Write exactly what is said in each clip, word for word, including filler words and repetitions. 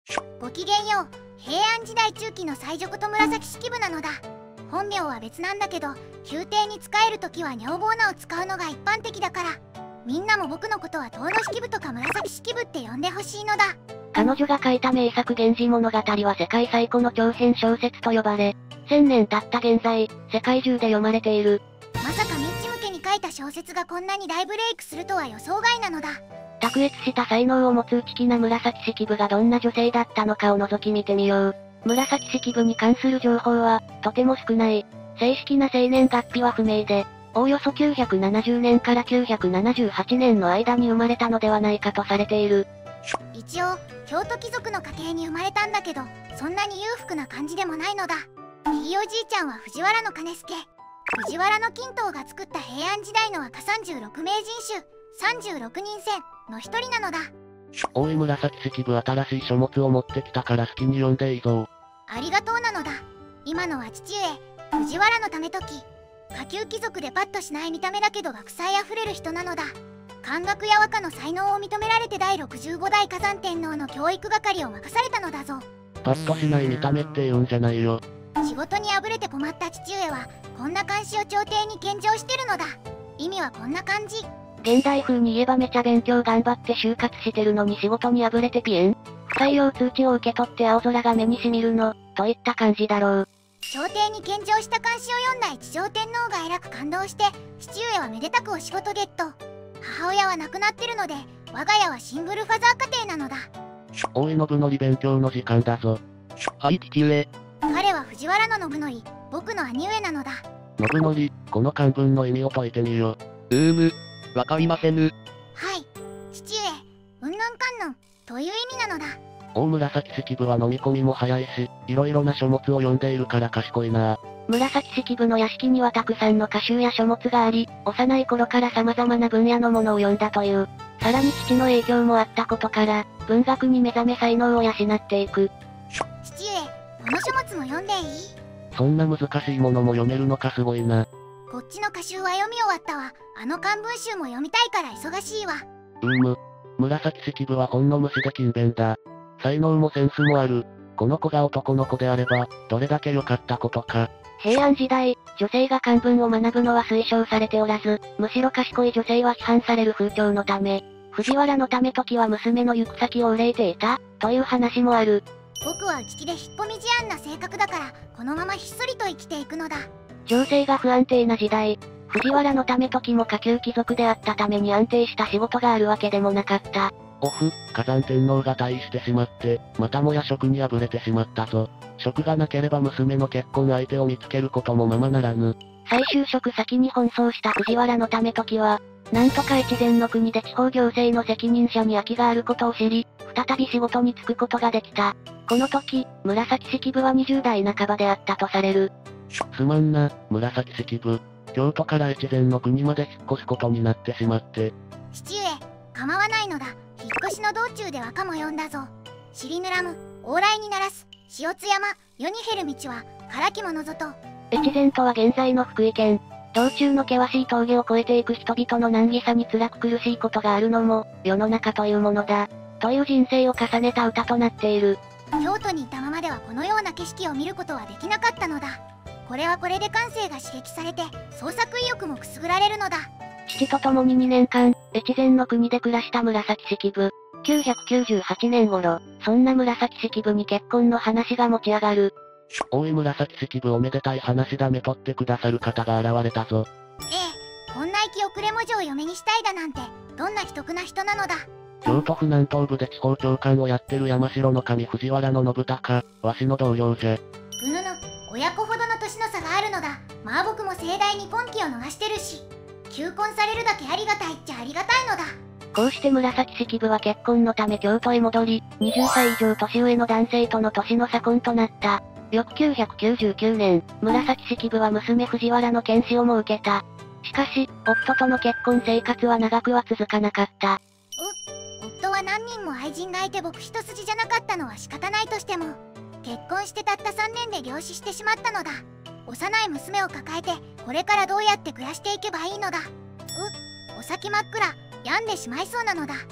ごきげんよう。平安時代中期の西条と紫式部なのだ。本名は別なんだけど、宮廷に仕える時は女房名を使うのが一般的だから、みんなも僕のことは遠野式部とか紫式部って呼んでほしいのだ。 彼女が書いた名作「源氏物語」は世界最古の長編小説と呼ばれ、千年経った現在、世界中で読まれている。 まさかミッチ向けに書いた小説がこんなに大ブレイクするとは予想外なのだ。 卓越した才能を持つ内気な紫式部がどんな女性だったのかを覗き見てみよう。紫式部に関する情報は、とても少ない。正式な生年月日は不明で、おおよそきゅうひゃくななじゅうねんからきゅうひゃくななじゅうはちねんの間に生まれたのではないかとされている。 一応、京都貴族の家系に生まれたんだけど、そんなに裕福な感じでもないのだ。ひいおじいちゃんは藤原兼助。藤原の金刀が作った平安時代の赤さんじゅうろく名人集、さんじゅうろくにん戦の一人なのだ。 おい紫式部、新しい書物を持ってきたから好きに読んでいいぞ。 ありがとうなのだ。今のは父上、藤原のためとき。下級貴族でパッとしない見た目だけど学才あふれる人なのだ。漢学や和歌の才能を認められてだいろくじゅうごだい崋山天皇の教育係を任されたのだぞ。 パッとしない見た目って言うんじゃないよ。 仕事にあぶれて困った父上はこんな監視を朝廷に献上してるのだ。意味はこんな感じ。 現代風に言えばめちゃ勉強頑張って就活してるのに仕事にあぶれてピエン。不採用通知を受け取って青空が目にしみるの、といった感じだろう。 朝廷に献上した漢詩を読んだ一条天皇がえらく感動して、父上はめでたくお仕事ゲット。母親は亡くなってるので、我が家はシングルファザー家庭なのだ。 おい信則勉強の時間だぞ。 はい父上。 彼は藤原の信則、僕の兄上なのだ。 信則、この漢文の意味を解いてみよ。 うーむ、わかりませぬ。 はい、父上、うんぬんかんぬん、という意味なのだ。 大紫式部は飲み込みも早いし、いろいろな書物を読んでいるから賢いな。 紫式部の屋敷にはたくさんの歌集や書物があり、幼い頃から様々な分野のものを読んだという。さらに父の影響もあったことから、文学に目覚め才能を養っていく。 父上、この書物も読んでいい？ そんな難しいものも読めるのかすごいな。 こっちの歌集は読み終わったわ。あの漢文集も読みたいから忙しいわ。 うーむ。紫式部は本の虫で勤勉だ。才能もセンスもある。この子が男の子であれば、どれだけ良かったことか。 平安時代、女性が漢文を学ぶのは推奨されておらず、むしろ賢い女性は批判される風潮のため、藤原のため時は娘の行く先を憂いていた、という話もある。 僕は内気で引っ込み思案な性格だから、このままひっそりと生きていくのだ。 情勢が不安定な時代、藤原のため時も下級貴族であったために安定した仕事があるわけでもなかった。 オフ、火山天皇が退位してしまって、またもや職に敗れてしまったぞ。職がなければ娘の結婚相手を見つけることもままならぬ。 再就職先に奔走した藤原のため時は、なんとか越前の国で地方行政の責任者に空きがあることを知り、再び仕事に就くことができた。この時、紫式部はにじゅうだいなかばであったとされる。 すまんな、紫式部。京都から越前の国まで引っ越すことになってしまって。 父上、構わないのだ。引っ越しの道中で和歌も読んだぞ。尻ぬらむ、往来にならす、塩津山、世に減る道は、からきものぞと。 越前とは現在の福井県。道中の険しい峠を越えていく人々の難儀さに辛く苦しいことがあるのも、世の中というものだ。という人生を重ねた歌となっている。 京都にいたままではこのような景色を見ることはできなかったのだ。これはこれで感性が刺激されて、創作意欲もくすぐられるのだ。 父と共ににねんかん、越前の国で暮らした紫式部。きゅうひゃくきゅうじゅうはちねん頃、そんな紫式部に結婚の話が持ち上がる。 おい紫式部、おめでたい話だめとってくださる方が現れたぞ。 ええ、こんな生き遅れ文字を嫁にしたいだなんて、どんな秘匿な人なのだ。 京都府南東部で地方長官をやってる山城の神藤原の信孝、わしの同僚じゃ。 ぐぬぬ、親子ほどの年の差があるのだ。まあ僕も盛大に婚期を逃してるし、求婚されるだけありがたいっちゃありがたいのだ。 こうして紫式部は結婚のため京都へ戻り、はたち以上年上の男性との年の差婚となった。翌きゅうひゃくきゅうじゅうきゅうねん、紫式部は娘藤原の検視をも受けた。しかし、夫との結婚生活は長くは続かなかった。 う、夫は何人も愛人がいて僕一筋じゃなかったのは仕方ないとしても、結婚してたったさんねんで病死してしまったのだ。幼い娘を抱えて、これからどうやって暮らしていけばいいのだ。う、お先真っ暗、病んでしまいそうなのだ。 し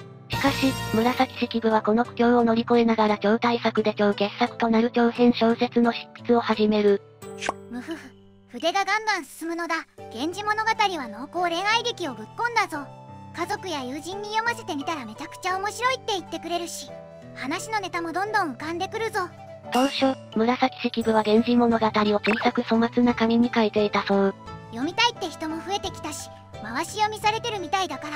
かし、紫式部はこの苦境を乗り越えながら超大作で超傑作となる長編小説の執筆を始める。 むふふ、筆がガンガン進むのだ。源氏物語は濃厚恋愛劇をぶっ込んだぞ。家族や友人に読ませてみたらめちゃくちゃ面白いって言ってくれるし、話のネタもどんどん浮かんでくるぞ。 当初、紫式部は源氏物語を小さく粗末な紙に書いていたそう。 読みたいって人も増えてきたし、回し読みされてるみたいだから、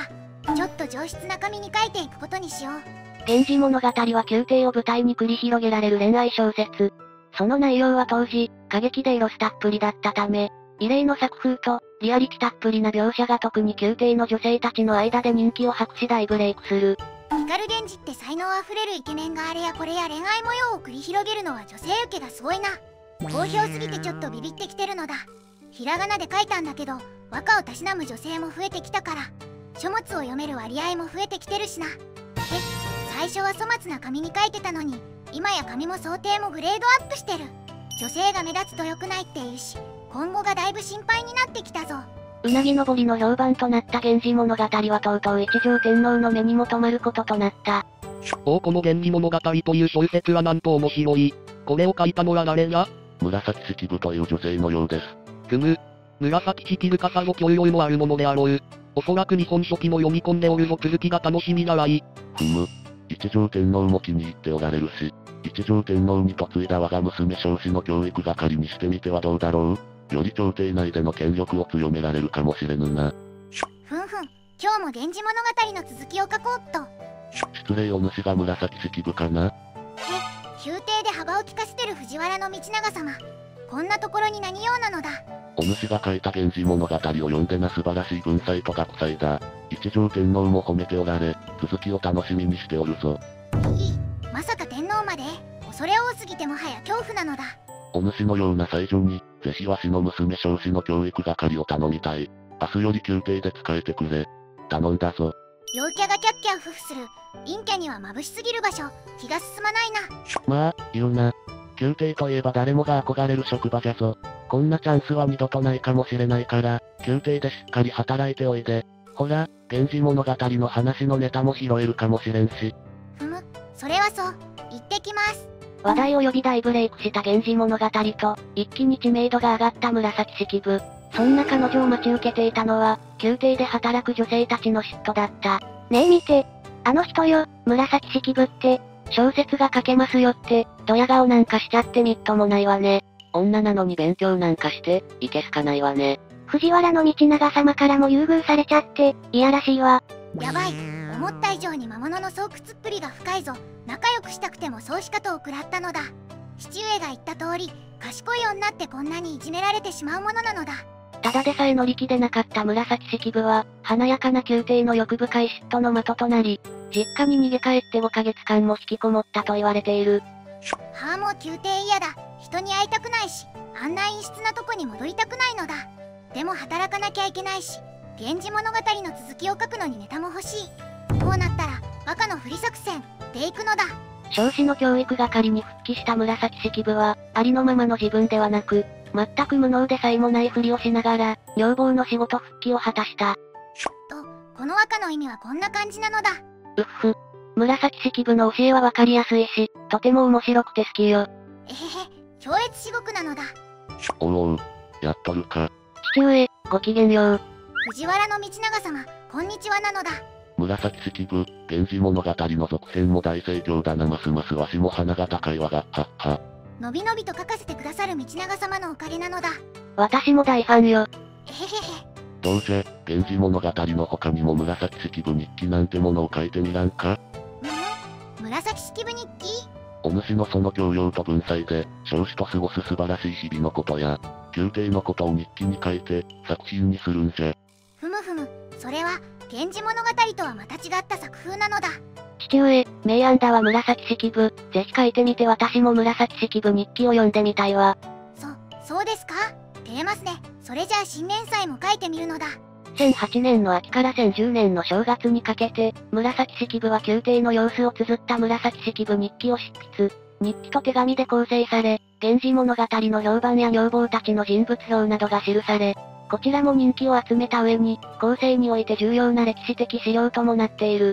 ちょっと上質な紙に書いていくことにしよう。 源氏物語は宮廷を舞台に繰り広げられる恋愛小説。その内容は当時、過激でエロスたっぷりだったため、異例の作風と、リアリティたっぷりな描写が特に宮廷の女性たちの間で人気を博し大ブレイクする。 光源氏って才能あふれるイケメンがあれやこれや恋愛模様を繰り広げるのは女性受けがすごいな。好評すぎてちょっとビビってきてるのだ。ひらがなで書いたんだけど、和歌をたしなむ女性も増えてきたから、書物を読める割合も増えてきてるしな。で、最初は粗末な紙に書いてたのに、今や紙も想定もグレードアップしてる。女性が目立つと良くないっていうし、今後がだいぶ心配になってきたぞ。 うなぎ登りの評判となった源氏物語はとうとう一条天皇の目にも留まることとなった。 おお、この源氏物語という小説はなんと面白い。これを書いたのは誰や？ 紫式部という女性のようです。 ふむ。紫式部かさぞ教養もあるものであろう。おそらく日本書紀も読み込んでおるぞ。続きが楽しみだわい。 ふむ。一条天皇も気に入っておられるし、一条天皇に嫁いだ我が娘少子の教育係にしてみてはどうだろう。より朝廷内での権力を強められるかもしれぬな。 ふんふん、今日も源氏物語の続きを書こうっと。 失礼、お主が紫式部かな。 え、宮廷で幅を利かせてる藤原道長様。こんなところに何用なのだ。 お主が書いた源氏物語を読んでな、素晴らしい文才と学才だ。一条天皇も褒めておられ、続きを楽しみにしておるぞ。 いい、まさか天皇まで？恐れ多すぎてもはや恐怖なのだ。 お主のような才女に、ぜひわしの娘少子の教育係を頼みたい。明日より宮廷で使えてくれ。頼んだぞ。 陽キャがキャッキャウフフする。陰キャには眩しすぎる場所。気が進まないな。 まあ、言うな。宮廷といえば誰もが憧れる職場じゃぞ。こんなチャンスは二度とないかもしれないから、宮廷でしっかり働いておいで。ほら、源氏物語の話のネタも拾えるかもしれんし。 ふむ、それはそう。行ってきます。 話題を呼び大ブレイクした源氏物語と、一気に知名度が上がった紫式部。そんな彼女を待ち受けていたのは、宮廷で働く女性たちの嫉妬だった。ねえ見て。あの人よ、紫式部って、小説が書けますよって、ドヤ顔なんかしちゃってみっともないわね。 女なのに勉強なんかして、いけすかないわね。 藤原道長様からも優遇されちゃって、いやらしいわ。 やばい。思った以上に魔物の巣窟っぷりが深いぞ。仲良くしたくてもそうしかとを食らったのだ。父上が言った通り、賢い女ってこんなにいじめられてしまうものなのだ。 ただでさえ乗り気でなかった紫式部は、華やかな宮廷の欲深い嫉妬の的となり、実家に逃げ帰ってごかげつかんも引きこもったと言われている。 はあ、もう宮廷嫌だ。人に会いたくないし、あんな陰湿なとこに戻りたくないのだ。でも働かなきゃいけないし、源氏物語の続きを書くのにネタも欲しい。こうなったら、バカのふり作戦でいくのだ。 少子の教育係に復帰した紫式部は、ありのままの自分ではなく、全く無能でさえもないふりをしながら、女房の仕事復帰を果たした。 と、この赤の意味はこんな感じなのだ。 うっふ。紫式部の教えはわかりやすいし、とても面白くて好きよ。 えへへ、超越至極なのだ。 おうおう、やっとるか。 父上、ごきげんよう。 藤原道長様、こんにちはなのだ。 紫式部、源氏物語の続編も大盛況だな。ますますわしも鼻が高いわが、はっは。 のびのびと書かせてくださる道長様のおかげなのだ。 私も大ファンよ。 えへへへ。 どうせ、源氏物語の他にも紫式部日記なんてものを書いてみらんか。 むむ紫式部日記。 お主のその教養と文才で、少子と過ごす素晴らしい日々のことや、宮廷のことを日記に書いて、作品にするんじゃ。 ふむふむ、それは、源氏物語とはまた違った作風なのだ。 父上、名案だわ紫式部。ぜひ書いてみて。私も紫式部日記を読んでみたいわ。 そ、そうですか。照れますね。それじゃあ新年祭も書いてみるのだ。 せんはちねんの秋からせんじゅうねんの正月にかけて、紫式部は宮廷の様子を綴った紫式部日記を執筆。日記と手紙で構成され、源氏物語の評判や女房たちの人物評などが記され、こちらも人気を集めた上に、後世において重要な歴史的資料ともなっている。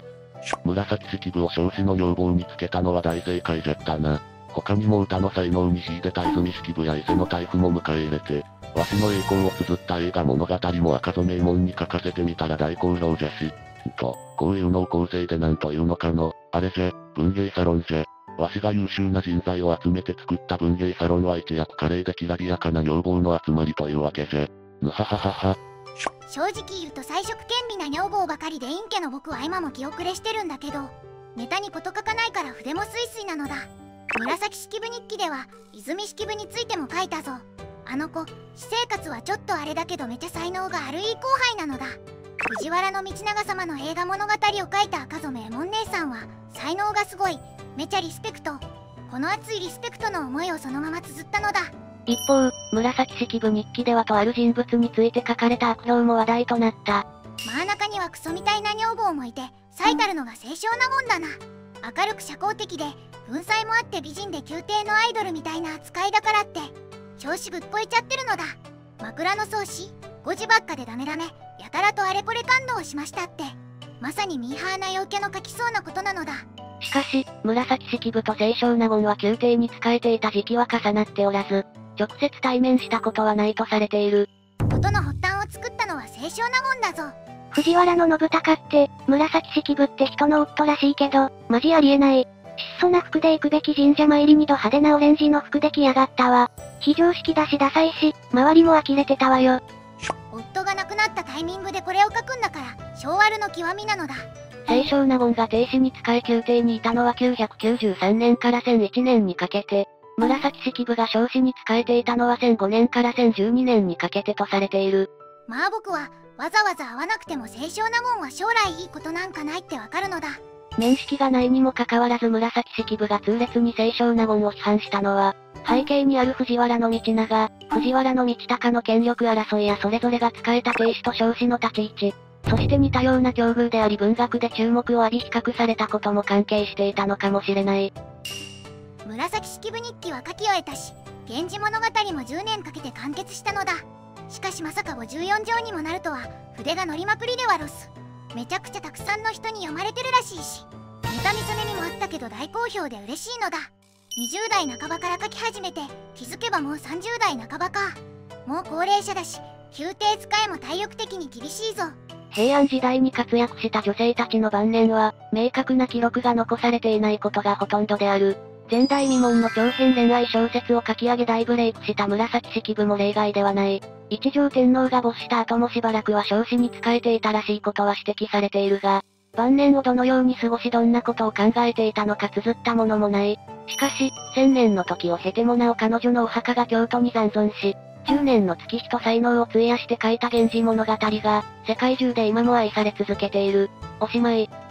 紫式部を彰子の女房につけたのは大正解じゃったな。他にも歌の才能に秀でた泉式部や伊勢の大夫も迎え入れて、わしの栄光を綴った映画物語も赤染め門に書かせてみたら大好評じゃし。と、こういうのを構成でなんというのかの、あれじゃ、文芸サロンじゃ。わしが優秀な人材を集めて作った文芸サロンは一躍華麗できらびやかな女房の集まりというわけじゃ。ぬはははは。 正直言うと才色兼備な女房ばかりで陰家の僕は今も気遅れしてるんだけど、ネタに事書かないから筆もスイスイなのだ。紫式部日記では泉式部についても書いたぞ。あの子、私生活はちょっとあれだけどめちゃ才能があるいい後輩なのだ。藤原道長様の映画物語を書いた赤染衛門姉さんは才能がすごい、めちゃリスペクト。この熱いリスペクトの思いをそのまま綴ったのだ。 一方、紫式部日記ではとある人物について書かれた悪評も話題となった。 まあ中にはクソみたいな女房もいて、最たるのが清少なもんだな。明るく社交的で、文才もあって美人で宮廷のアイドルみたいな扱いだからって、調子ぶっこいちゃってるのだ。枕草子、ごじばっかでダメダメ、やたらとあれこれ感動しましたって、まさにミーハーな陽キャの書きそうなことなのだ。 しかし、紫式部と清少納言は宮廷に仕えていた時期は重なっておらず、直接対面したことはないとされている。 ことの発端を作ったのは清少納言だぞ。 藤原の信孝って、紫式部って人の夫らしいけど、マジありえない。質素な服で行くべき神社参りにド派手なオレンジの服で来やがったわ。非常識だしダサいし、周りも呆れてたわよ。 夫が亡くなったタイミングでこれを書くんだから、性悪の極みなのだ。 清少納言が定子に仕え宮廷にいたのはきゅうひゃくきゅうじゅうさんねんからせんいちねんにかけて、紫式部が彰子に仕えていたのはせんごねんからせんじゅうにねんにかけてとされている。 まあ僕は、わざわざ会わなくても清少納言は将来いいことなんかないってわかるのだ。 面識がないにもかかわらず紫式部が痛烈に清少納言を批判したのは、背景にある藤原道長、藤原道隆の権力争いやそれぞれが仕えた定子と彰子の立ち位置、そして似たような境遇であり文学で注目を浴び比較されたことも関係していたのかもしれない。 紫式部日記は書き終えたし、源氏物語もじゅうねんかけて完結したのだ。しかしまさかごじゅうよんじょうにもなるとは、筆が乗りまくりではロス。めちゃくちゃたくさんの人に読まれてるらしいし、ネタ見せ目にもあったけど大好評で嬉しいのだ。にじゅうだいなかばから書き始めて、気づけばもうさんじゅうだいなかばか。もう高齢者だし、宮廷使いも体力的に厳しいぞ。 平安時代に活躍した女性たちの晩年は、明確な記録が残されていないことがほとんどである。前代未聞の長編恋愛小説を書き上げ大ブレイクした紫式部も例外ではない。一条天皇が没した後もしばらくは彰子に仕えていたらしいことは指摘されているが、晩年をどのように過ごしどんなことを考えていたのか綴ったものもない。しかし、千年の時を経てもなお彼女のお墓が京都に残存し、じゅうねんの月日と才能を費やして書いた源氏物語が、世界中で今も愛され続けている。おしまい。